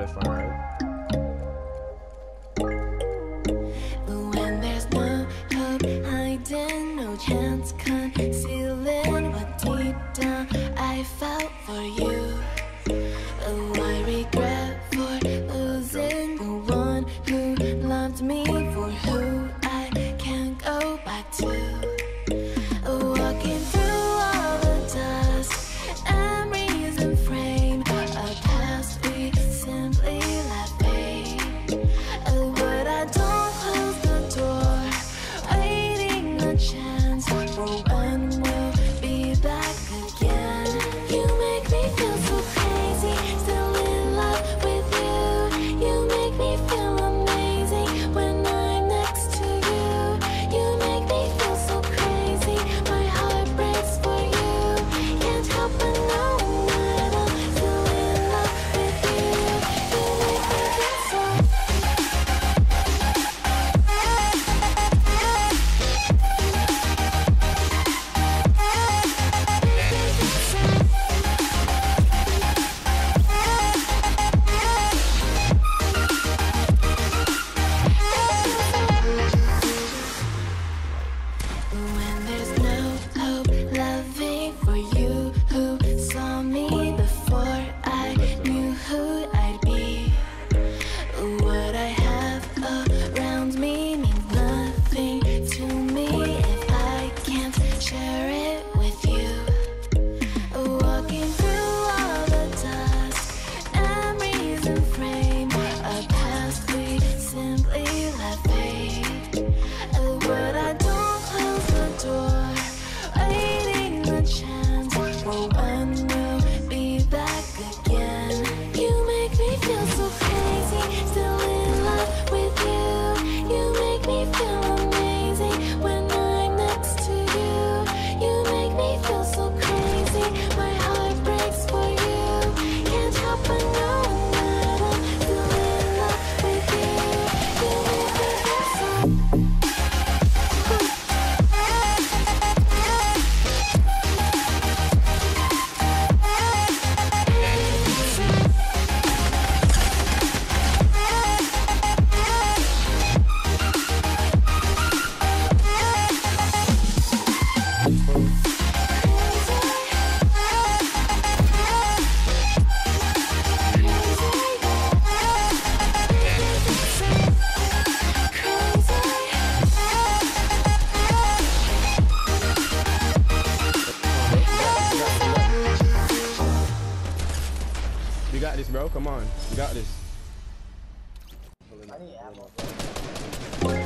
it fun, right? When there's no hope hiding, no chance concealing what deep down I felt for you. Oh, I regret for losing the one who loved me, for who I can't go back to. Walking through all the dust, memories and frame, a past we simply let fade. Oh, but I don't close the door, waiting a chance for when we'll be back again. You make me feel so crazy, still in love with you. You make me feel amazing when I'm next to you. You make me feel so crazy, my heart breaks for you. Can't help but know that I'm still in love with you. You make me feel so. When there's no hope loving for you who saw me before I knew who I'd be. What I have around me means nothing to me if I can't share it with you. Walking through all the dust, memories and frame, a past we simply let fade. But I don't close the door, waiting a chance for when we'll be back again. You make me feel so crazy, still in love with you. You make me feel amazing when I'm next to you. You make me feel so crazy, my heart breaks for you. Can't help but know that I'm still in love with you. You make me feel so. You got this, bro. Come on. You got this. I need ammo.